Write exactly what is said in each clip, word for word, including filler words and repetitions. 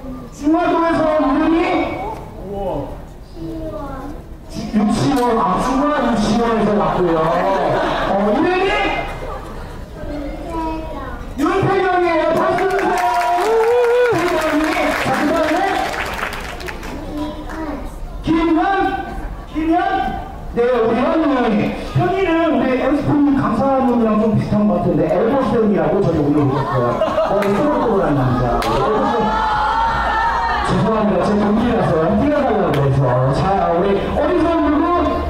중화동에서 이름이 유치원. 아, 중화 유치원에서 왔고요. 어, 이름이 윤태경이에요. 박수 주세요. 윤태경이. 자, 그 다음에 김현. 김현. 네, 우리 현이. 현이는 우리 엠스폰 강사님이랑 좀 비슷한 것 같은데, 엘버스형이라고 저희 오늘 오셨어요. 머리 또글또글한 남자. 죄송합니다. 제 동기라서 뛰어가려고 해서. 자, 우리 어디서 누구?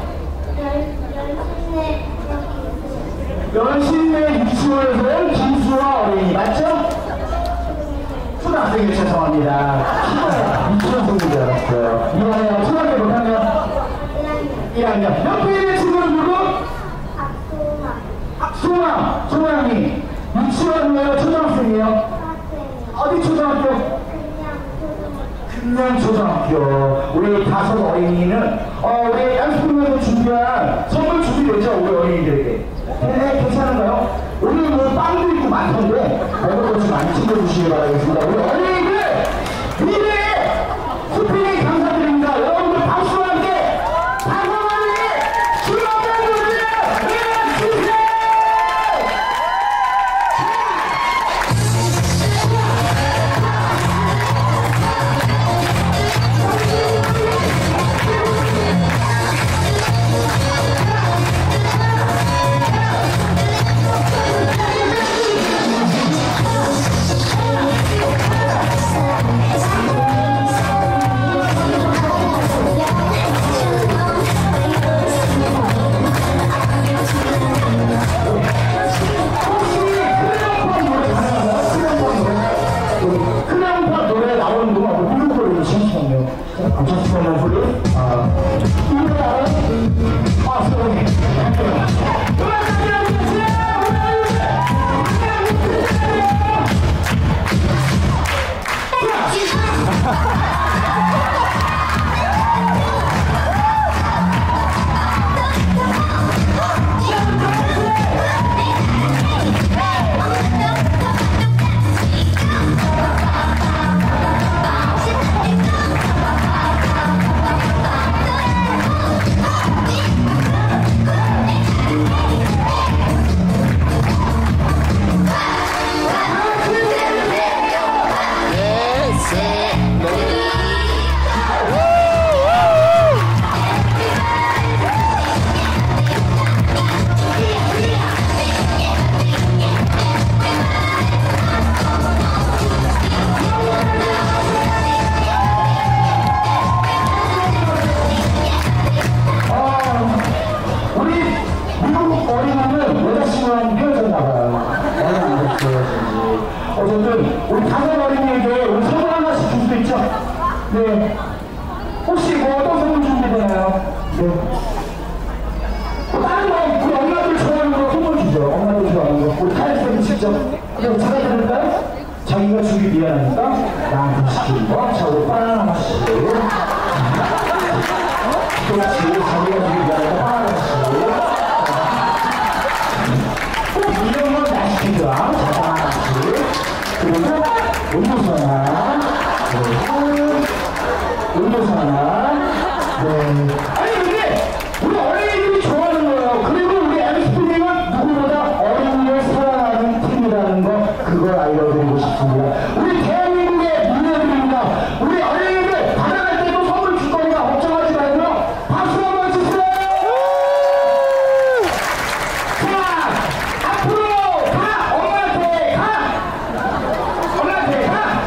연신내 유치원에서 김수아 어린이 맞죠? 초등학생이 죄송합니다. 유치원생인 줄 알았어요. 이번에 초등학교 몇 학년? 일 학년. 옆에 있는 친구는 누구? 박소망. 소망이 유치원이에요? 초등학생이에요? 어디 초등학교? 금양 초등학교. 우리 다섯 어린이는 어 우리 엠스폰에서 준비한 선물 준비되죠? 우리 어린이들에게. 네, 괜찮은가요? 오늘 뭐 빵도 있고 많던데 먹을 것 좀 많이 챙겨주시기 바라겠습니다. 우리 어린이들 미래의 스피닝 감사드립니다. 여러분들 박수와 함께 다섯어린이 출발해주세요. 주세요. 잠시만요, 소리. 아, 이거 알아요? 아, 소리. 어쨌든 우리 다섯 어린이에게 우리 선물 하나씩 줄 수 있죠? 네. 혹시 뭐 어떤 선물 준비되나요? 네. 뭐 다른 거 우리 엄마들 좋아하는 거 선물 주죠. 엄마들 좋아하는 거. 우리 타이슨이 직접 이거 찾아드릴까요? 자기가 주기 미안하니까 나한테 시키는 거. 자, 우리 바나나 하나씩. 그렇지. 자기가 주기 미안하니까 바나나 하나씩. 이런 건 나 시키더라. 자, 바나나 하나씩. 그리고 음료수 하나, 그리고 음료수 하나. 네. 아니 근데 우리 어린이들이 좋아하는 거예요. 그리고 우리 엠스피닝은 누구보다 어린이를 사랑하는 팀이라는 거, 그걸 알려드리고 싶습니다. 우리 대한민국의 미래들입니다. 우리 어린이들 받아갈 때도 선물 줄 거니까 걱정하지 말고요. 박수 한번 주세요. 자, 앞으로 가! 엄마한테 가! 엄마한테 가!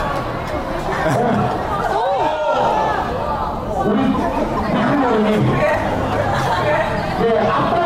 우리 큰 어린이. 네, 아빠